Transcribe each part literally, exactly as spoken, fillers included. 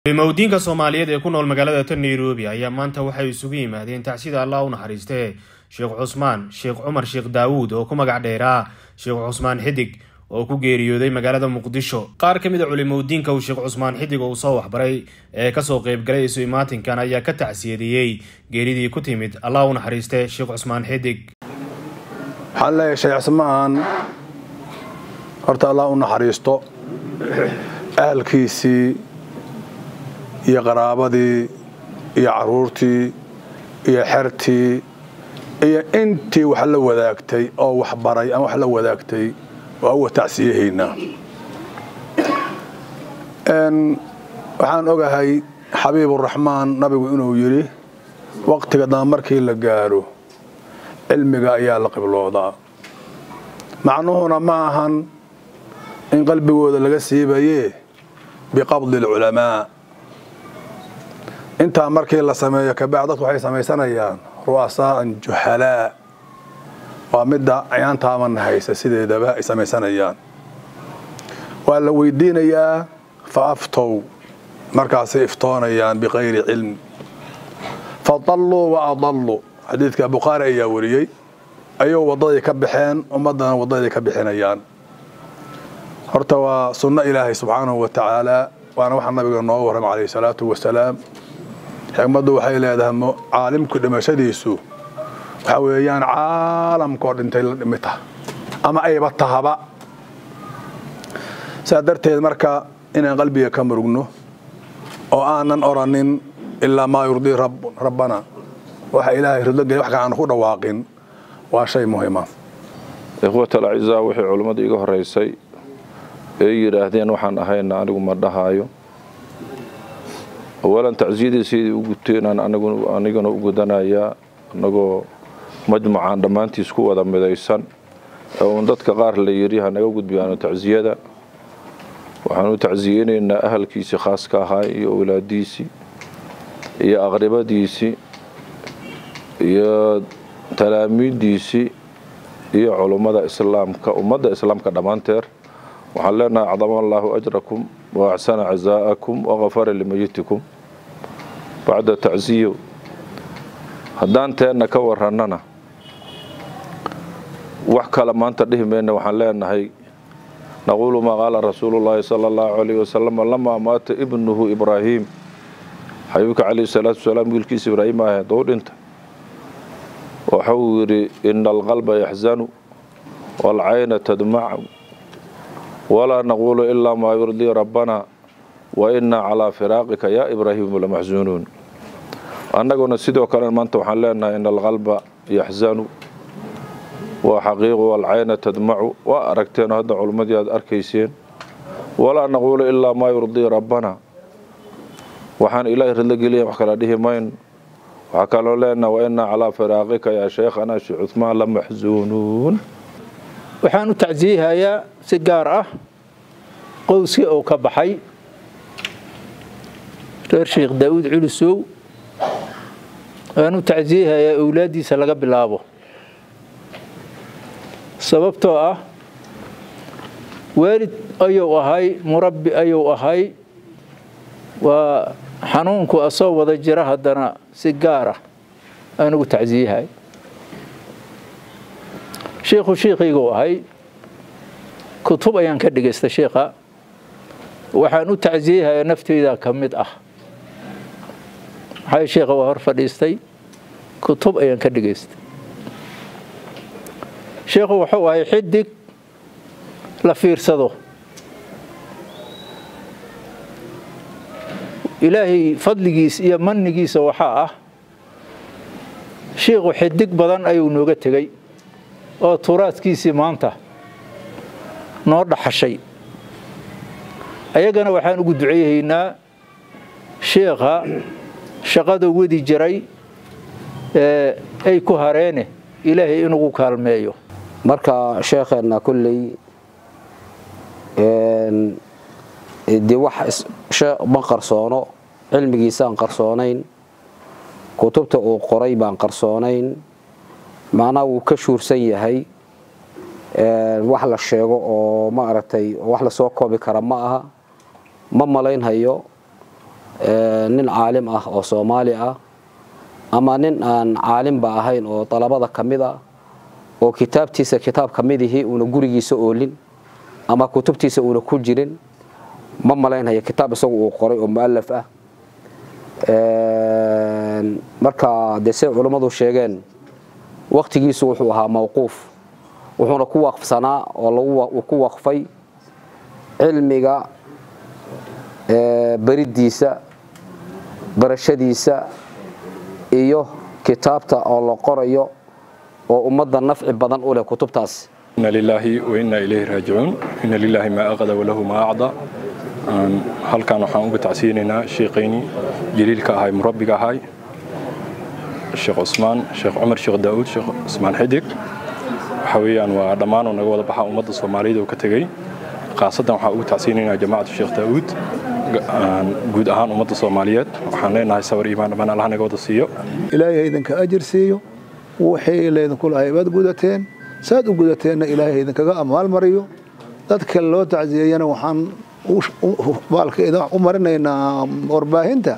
mawdiinka Soomaaliyeed ee ku nool magaalada Nairobi ayaa maanta waxay isugu yimaadeen tacsida Allah u naxariistay Sheekh Cusmaan Sheekh Umar Sheekh Daawud oo ku magac dheeraa Sheekh Cusmaan Xidig oo ku geeriyooday magaalada Muqdisho. qaar ka mid ah culimooyinka uu Sheekh Cusmaan Xidig oo soo waxbaray ee ka soo qayb galay isu imaatinkan ayaa ka tacsiyadiyay geeridii ku timid Allah u naxariistay Sheekh Cusmaan Xidig. حلا شيخ عثمان horta Allah u naxariisto ahalkiisii iyo qaraabadii iyo caruurtii iyo xertii iyo intii wax la wadaagtay oo wax baray ama wax la wadaagtay waa uu tacsiyahayna een waxaan ogahay xabiibur raxmaan nabigu inuu yiri waqtiga daan markii la gaaro cilmiga ayaa la qibloodaa macnuhuna ma ahan in qalbigooda laga siibaye biqabd ulama inta markii la sameeyo ka bacd dadku waxay sameeysanayaan ru'asaan juhala waa midda ayaanta aman haysa sideedaba ay sameeysanayaan waa la weydiinayaa faaftow markaas iftoonayaan biqayri cilm fadallu wa adallu xadiidka bukhari ayaa wariyay ayuu wadadii ka bixeen ummadana wadadii ka bixinayaan horta waa sunna ilaahay subhanahu wa ta'ala waana waxa nabiga noo waram kaleey salaatu wa salaam xigmadu waxay leedahay caalimku dhimashadiisu waxa weeyaan caalamka dhintay la dhimita ama ayba tahaba saadarteed marka inaan qalbiga ka murugno oo aanan oranin illa ma yurdi rabb rabbana waxa ilaahay ridda wax ka aan ku dhawaaqin waa shay muhiim ah ikhwata al-aizaa wixii culimadu iga horeysay ee yiraahdeen waxaan ahayna anigu ma dhahayo أولاً تعزيدي سيدي وقلتين أنا أنا أنا وقدنا يا نجو مجموعة دمانتي سكوا ذا مدايسان وندت كغار اللي يريها نجود بيانو تعزيدا وحنو تعزيين إن أهل كيسي خاص كهاي أولاد ديسي يا أغربا ديسي يا تلاميذ ديسي يا علماء الإسلام كأمة الإسلام كدمانتر وحلنا عظم الله أجركم وأحسن عزاءكم وغفر لميتكم بعد تعزيه هدان تينا كورهننا وحكى لما أنت ديه مينا وحلنا هي نقول ما قال رسول الله صلى الله عليه وسلم لما مات ابنه إبراهيم حبيبك عليه الصلاة والسلام يقول كيس إبراهيم آه دور انت وحوري إن القلب يحزن والعين تدمع ولا نقول إلا ما يرضي ربنا وإنا على فراقك يا إبراهيم لمحزونون أننا نسيدو كان ما أنت وحلنا إن القلب يحزن وحقيق والعين تدمع وأركتين هذا علماء أركيسين ولا نقول إلا ما يرضي ربنا وحن إلهي رلق لي وحكى لديه مين وحكى لنا وإنا على فراقك يا شيخ أنا شيخ عثمان لمحزونون waxaan u tacsiyayaa si gaar ah qowsi oo ka baxay reer Sheekh Daawud Culusow aan u tacsiyayaa awlaadiisa laga bilaabo sababtoo ah waalid ayuu ahay murabbi ayuu ahay waa xanuunku asoo wada jira hadana si gaar ah aan ugu tacsiyayaa شيخو شيخيغو هاي كتب أيان كدقست شيخا وحانو تعزيها نفتي إذا كمد أح هاي شيخا وهرف ديستي كتب أيان كدقست شيخو وحو هاي حدك لفير صدو إلهي فضلقيس إيا منقيس وحاء شيخو حدك بدن أيو نوغتغي oo turaadkiisii maanta noo dhaxashay ayagana waxaan ugu duceeyaynaa sheekha shaqada wadi jiray ee ay ku hareene ilaahay inuu kaalmeeyo marka sheekheena kulli een di wax ma qarsoono cilmigiisa aan qarsoonayn kutubta uu qoray baan qarsoonayn maana uu ka shuursan yahay ee wax la sheego oo ma aragtay wax la soo koobi kara ma aha ma malayn hayo nin caalim ah oo Soomaali ah ama nin aan caalim ba ahayn oo talabada kamid ah oo kitaabtiisa kitaab kamid yahay uu gurigiisa oolin ama kutubtiisa uu ku jirin ma malaynaya kitaab isagu uu qoray oo muallaf ah ee marka deesay culimadu sheegeen waqtigiisu wuxuu ahaa mawquuf wuxuuna ku waqfsanaa oo lagu ku waqfay cilmiga ee baridiisa barashadiisa iyo kitaabta oo la qorayo oo ummadda nafci badan u leh kutubtaas inna lillahi wa inna ilayhi raaji'un inna lillahi ma aqada wa lahu ma a'da halkan waxaan uga tacsiinaynaa sheekayni jaliilka ahay murabbiga ahay Sheekh Usmaan Sheekh Umar Sheekh Daawud Sheekh Usmaan Xidig waxa weeyaan waa dhamaan oo naga wada baxa ummadda Soomaaliyeed oo ka tagay qaasadan waxaan uga tacsiinaynaa jamaacada Sheekh Daawud guud ahaan ummadda Soomaaliyeed waxaan leenahay sawir iimaan dhamaan Allah naga wada siiyo ilaahay idinka ajir siiyo waxay leedahay kula hay'ad gudateen saad u gudateena ilaahay idinkaga amaal mariyo dadka loo tacsiyeeyana waxaan baalka idan u marinaynaa warbaahinta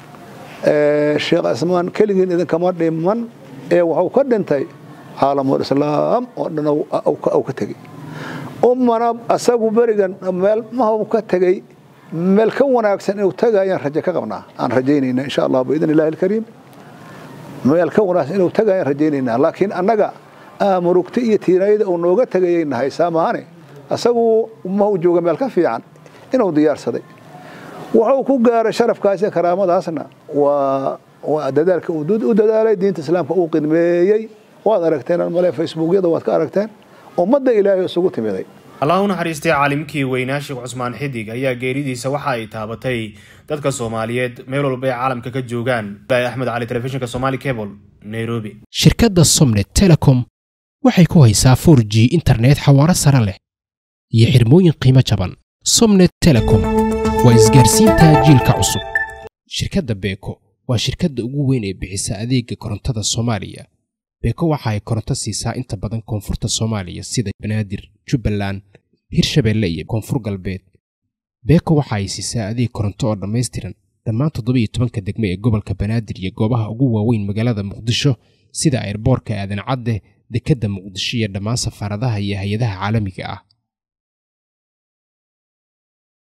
ee Sheekh Usmaan kaligiin idin kama dhiman ee waxa uu ka dhintay caalamul islaam oo dhan oo ka tagay ummana asagu barigan meel ma uu ka tagay meel ka wanaagsan inuu tagayaan rajo ka qabnaa aan rajaynayna insha Allah biidin Ilaahi kariim meel ka wanaagsan inuu tagayaan rajaynayna laakiin annaga aamurugti iyo tiirayda oo nooga tagayayna haysaa maahane asagu ma uu jooga meel ka fiican inuu diyaarsaday wuxuu ku gaaray sharafkaas iyo karaamadaasna waa waa dadaalka uu dadaalay diinta islaamka uu qidmeeyay waad aragteen male facebookyada waad ka aragteen ummadda Ilaahay isugu timiday Allah u naxariistay caalimkii weynaa Sheekh Usmaan Xidig ayaa geeridiisa waxa ay taabatay dadka Soomaaliyeed meel walba ay caalamka ka joogaan Axmed Cali telefishinka Somali Cable Nairobi shirkadda Somnet Telecom waxay ku haysaa four G internet xawaare sare leh iyo xirmooyin qiimo jaban Somnet Telecom waa isgaarsiinta jiilka cusub shirkadda Beko waa shirkadda ugu weyn ee bixisa adeega korontada Soomaaliya Beko waxa ay koronto siisaa inta badan koonfurta Soomaaliya sida Banaadir Jubbaland Hirshabeelle iyo Koonfur Galbeed Beko waxa ay siisaa adeeg koronto oo dhameystiran dhammaan toddoba iyo toban degmo ee gobolka Banaadir iyo goobaha ugu waaweyn magaalada Muqdisho sida airportka Aadan Cadde dekedda Muqdisho iyo dhammaan safaaradaha iyo hay'adaha caalamiga ah